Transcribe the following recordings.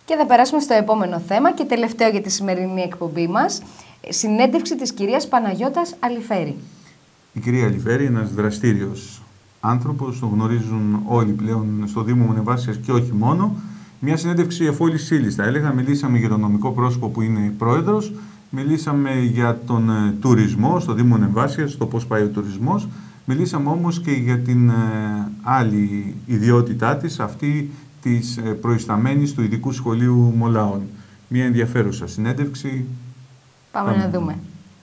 Και θα περάσουμε στο επόμενο θέμα και τελευταίο για τη σημερινή εκπομπή μας. Συνέντευξη της κυρίας Παναγιώτας Αλιφέρη. Η κυρία Αλιφέρη, ένας δραστήριος άνθρωπος, το γνωρίζουν όλοι πλέον στο Δήμο Μονεβάσιας και όχι μόνο. Μια συνέντευξη εφόλης ύλης, θα έλεγα. Μιλήσαμε για το νομικό πρόσωπο που είναι πρόεδρος, μιλήσαμε για τον τουρισμό στο Δήμο Μονεβάσιας, το πώς πάει ο τουρισμός. Μιλήσαμε όμως και για την άλλη ιδιότητά της, αυτή της προϊσταμένης του Ειδικού Σχολείου Μολάων. Μια ενδιαφέρουσα συνέντευξη. Πάμε να δούμε.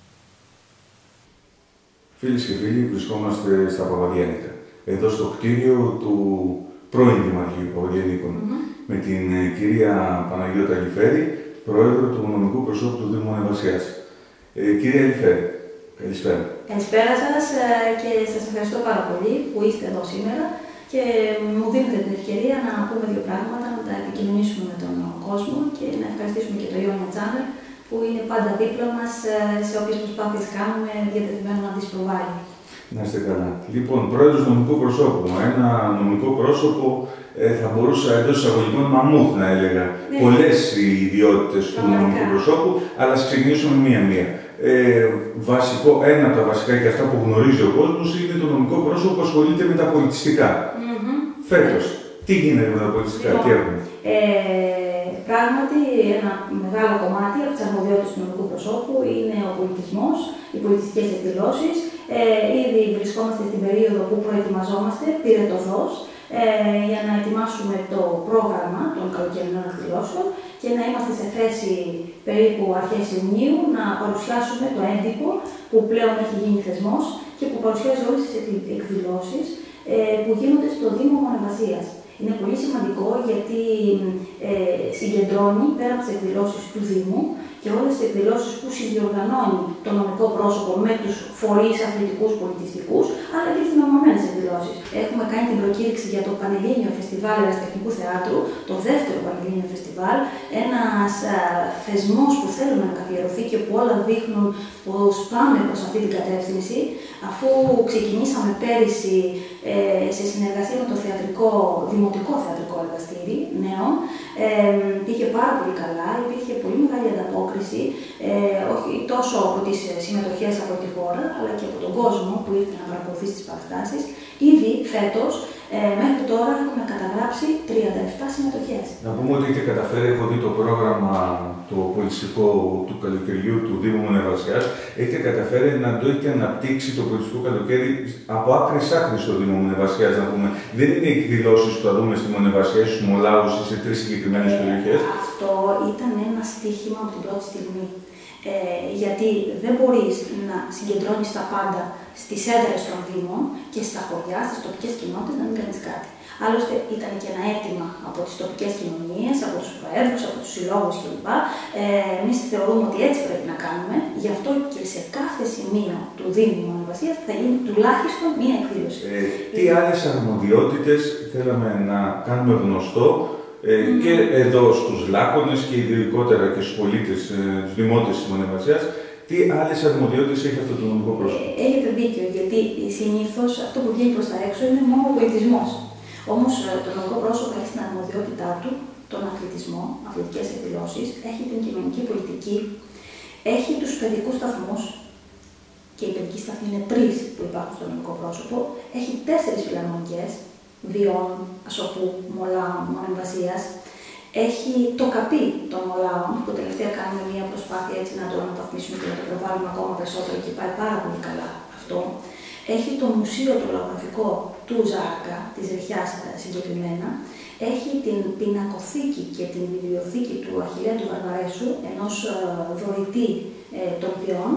Φίλες και φίλοι, βρισκόμαστε στα Παπαδιάννηκα, εδώ στο κτίριο του πρώην Δημαρχείου Παπαδιαννίκων, με την κυρία Παναγιώτα Αλιφέρη, πρόεδρο του νομικού προσώπου του Δήμου Μονεβασιάς. Κυρία Αλιφέρη, καλησπέρα. Καλησπέρα σας και σας ευχαριστώ πάρα πολύ που είστε εδώ σήμερα και μου δίνετε την ευκαιρία να πούμε δύο πράγματα, να τα επικοινωνήσουμε με τον κόσμο και να ευχαριστήσουμε και το Ionia Channel που είναι πάντα δίπλα μας σε όποιες προσπάθειες κάνουμε, διατεθειμένο να τις προβάλλει. Να είστε καλά. Λοιπόν, πρόεδρος νομικού προσώπου. Ένα νομικό πρόσωπο θα μπορούσα εντός εισαγωγικών μαμούθ να έλεγα. Ναι. Πολλές οι ιδιότητες του νομικού προσώπου, αλλά ας ξεκινήσουμε μία-μία. Ένα από τα βασικά και αυτά που γνωρίζει ο κόσμος είναι το νομικό πρόσωπο που ασχολείται με τα πολιτιστικά. Φέτος, τι γίνεται με τα πολιτιστικά, τι έχουμε? Πράγματι, ένα μεγάλο κομμάτι από τις αρμοδιότητες του νομικού προσώπου είναι ο πολιτισμός, οι πολιτιστικές εκδηλώσεις. Ήδη βρισκόμαστε στην περίοδο που προετοιμαζόμαστε πυρετωδώς για να ετοιμάσουμε το πρόγραμμα των καλοκαιρινών εκδηλώσεων και να είμαστε σε θέση περίπου αρχές Ιουνίου να παρουσιάσουμε το έντυπο που πλέον έχει γίνει θεσμός και που παρουσιάζει όλες τις εκδηλώσεις που γίνονται στο Δήμο Μονεβασίας. Είναι πολύ σημαντικό γιατί συγκεντρώνει πέρα από τις εκδηλώσεις του Δήμου και όλες τις εκδηλώσεις που συνδιοργανώνει το νομικό πρόσωπο με τους φορείς αθλητικούς, πολιτιστικούς, αλλά και τις μεμονωμένες εκδηλώσεις. Έχουμε κάνει την προκήρυξη για το Πανελλήνιο Φεστιβάλ Ερασιτεχνικού Θεάτρου, το δεύτερο Πανελλήνιο Φεστιβάλ, ένας θεσμός που θέλουμε να καθιερωθεί και που όλα δείχνουν πως πάμε προς αυτή την κατεύθυνση, αφού ξεκινήσαμε πέρυσι σε συνεργασία με το Δημοτικό Θεατρικό Εργαστήρι νέων, πήγε πάρα πολύ καλά, υπήρχε πολύ μεγάλη ανταπόκριση, όχι τόσο από τις συμμετοχές από τη χώρα, αλλά και από τον κόσμο που ήρθε να παρακολουθήσει τις παραστάσεις. Ήδη φέτος, μέχρι τώρα έχουμε καταγράψει 37 συμμετοχές. Να πούμε ότι έχετε καταφέρει, έχω δει το πρόγραμμα το πολιτιστικό του καλοκαιριού του Δήμου Μονεβασιάς, έχετε καταφέρει να το έχετε αναπτύξει το πολιτιστικό καλοκαίρι από άκρη σ' άκρη στο Δήμο Μονεβασιάς, να πούμε. Δεν είναι εκδηλώσεις που θα δούμε στη Μονεβασιά, στους Μολάους ή σε 3 συγκεκριμένες περιοχές. Αυτό ήταν ένα στοίχημα από την πρώτη στιγμή. Γιατί δεν μπορείς να συγκεντρώνεις τα πάντα στις έδρες των Δήμων και στα χωριά, στις τοπικές κοινότητες να μην κάνεις κάτι. Άλλωστε ήταν και ένα αίτημα από τις τοπικές κοινωνίες, από τους προέδρους, από τους συλλόγους κλπ. Εμείς θεωρούμε ότι έτσι πρέπει να κάνουμε, γι' αυτό και σε κάθε σημείο του Δήμου Μονεβασίας θα γίνει τουλάχιστον μία εκδήλωση. Τι άλλες αρμοδιότητες θέλαμε να κάνουμε γνωστό και εδώ στους Λάκωνες και ειδικότερα και στους πολίτες, τους δημότες της Μονεβασιάς, τι άλλες αρμοδιότητες έχει αυτό το νομικό πρόσωπο? Έχετε δίκιο, γιατί συνήθως αυτό που βγαίνει προς τα έξω είναι μόνο ο πολιτισμός. Όμως το νομικό πρόσωπο έχει στην αρμοδιότητά του τον αθλητισμό, αθλητικές εκδηλώσεις, έχει την κοινωνική πολιτική, έχει τους παιδικούς σταθμούς, και οι παιδικοί σταθμοί είναι 3 που υπάρχουν στο νομικό πρόσωπο, έχει 4 φιλαρμονικές, Βιών, Ασοπού, Μολάων, Μονεβασίας. Έχει το καπί των Μολάων, που τελευταία κάνουμε μια προσπάθεια έτσι να το αναβαθμίσουμε και να το προβάλλουμε ακόμα περισσότερο και πάει πάρα πολύ καλά αυτό. Έχει το μουσείο το λαογραφικό του Ζάρκα, της Ρηχιάς συγκεκριμένα. Έχει την πινακοθήκη και την βιβλιοθήκη του Αχιλλέα του Βαρβαρέσου, ενός δωρητή των Βιών.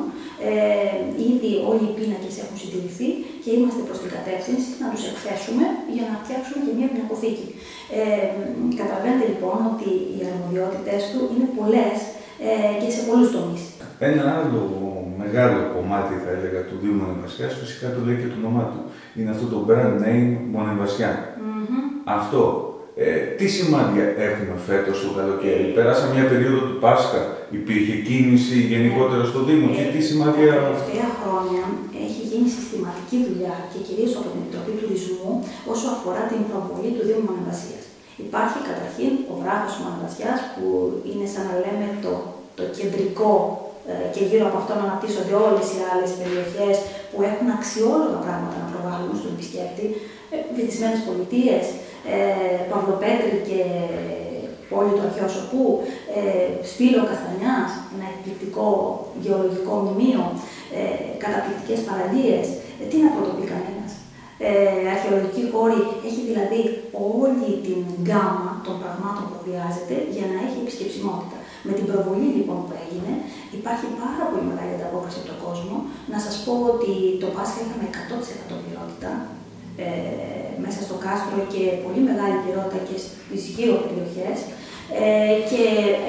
Ήδη όλοι οι πίνακες έχουν συντηρηθεί και είμαστε προς την κατεύθυνση να τους εκθέσουμε για να φτιάξουμε και μια πινακοθήκη. Καταλαβαίνετε λοιπόν ότι οι αρμοδιότητες του είναι πολλές και σε πολλούς τομείς. Ένα άλλο μεγάλο κομμάτι, θα έλεγα, του Δήμου Μονεβασιάς, φυσικά το λέει και το όνομά του. Είναι αυτό το brand name Μονεβασιά. Αυτό. Τι σημάδια έχουμε φέτος το καλοκαίρι? Περάσαμε μια περίοδο του Πάσχα, υπήρχε κίνηση γενικότερα στο Δήμο και τι σημάδια? Τα τελευταία χρόνια έχει γίνει συστηματική δουλειά και κυρίως από την Επιτροπή Τουρισμού όσο αφορά την προβολή του Δήμου Μονεβασίας. Υπάρχει καταρχήν ο βράχος της Μονεβασιάς, που είναι σαν να λέμε το κεντρικό, και γύρω από αυτό να αναπτύσσονται όλες οι άλλες περιοχές που έχουν αξιόλογα πράγματα να προβάλλουν στον επισκέπτη. Βυθισμένες Πολιτείες, Παυλοπέτρη και πόλη του Αρχαιοσοπού, Σπήλο Καστανιάς, ένα εκπληκτικό γεωλογικό μνημείο, καταπληκτικές παραλίες. Τι να πρωτοπεί κανένας. Αρχαιολογική χώρη, έχει δηλαδή όλη την γκάμα των πραγμάτων που χρειάζεται για να έχει επισκεψιμότητα. Με την προβολή λοιπόν που έγινε, υπάρχει πάρα πολύ μεγάλη ανταπόκριση από τον κόσμο. Να σας πω ότι το Πάσχα είχαμε 100% πληρότητα μέσα στο κάστρο και πολύ μεγάλη πληρότητα και στις γύρω περιοχές. Και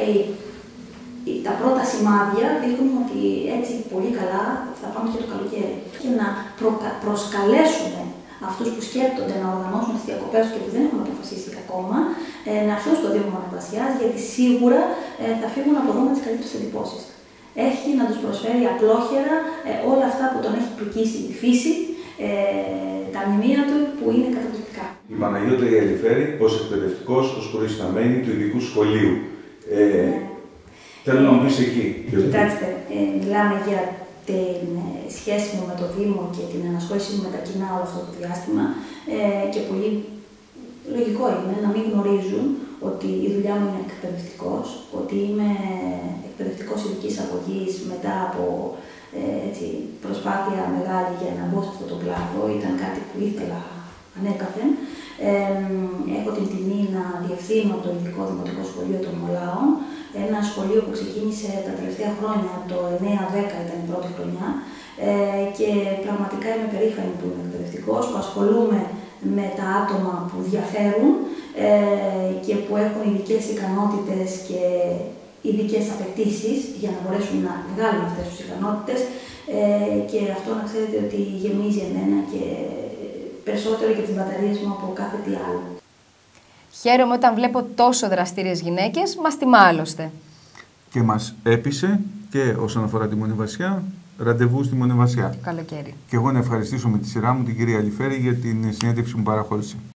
τα πρώτα σημάδια δείχνουν ότι έτσι πολύ καλά θα πάμε και το καλοκαίρι. Και να προσκαλέσουμε αυτούς που σκέπτονται να οργανώσουν τις διακοπές και που δεν έχουν αποφασίσει ακόμα, να έρθουν στο Δήμο Μονεβασιάς, γιατί σίγουρα θα φύγουν από εδώ με τις καλύτερες εντυπώσεις. Έχει να τους προσφέρει απλόχερα όλα αυτά που τον έχει πρικήσει η φύση, τα μνημεία του που είναι καταπληκτικά. Η Παναγιώτα η Αλιφέρη ως εκπαιδευτικός, ως προϊσταμένη του ειδικού σχολείου. Θέλω να μου πεις εκεί. Κοιτάξτε, μιλάμε για την σχέση μου με το Δήμο και την ενασχόλησή μου με τα κοινά όλο αυτό το διάστημα και πολύ λογικό είναι να μην γνωρίζουν ότι η δουλειά μου είναι εκπαιδευτικός, ότι είμαι εκπαιδευτικός ειδικής αγωγής μετά από προσπάθεια μεγάλη για να μπω σε αυτό το κλάδο. Ήταν κάτι που ήθελα ανέκαθεν. Έχω την τιμή να διευθύνω το Ειδικό Δημοτικό Σχολείο των Μολάων, ένα σχολείο που ξεκίνησε τα τελευταία χρόνια, το 9-10 ήταν η πρώτη χρονιά, και πραγματικά είμαι περήφανη που είμαι εκπαιδευτικός, που ασχολούμαι με τα άτομα που διαφέρουν και που έχουν ειδικές ικανότητες και ειδικές απαιτήσεις για να μπορέσουν να βγάλουν αυτές τις ικανότητες, και αυτό να ξέρετε ότι γεμίζει εμένα και περισσότερο και τις μπαταρίες μου από κάθε τι άλλο. Χαίρομαι όταν βλέπω τόσο δραστήριες γυναίκες, μας τιμά άλλωστε. Και μας έπεισε και όσον αφορά τη Μονεβασιά, ραντεβού στη Μονεβασιά. Καλοκαίρι. Και εγώ να ευχαριστήσω με τη σειρά μου την κυρία Αλιφέρη για την συνέντευξη που παραχώρησε.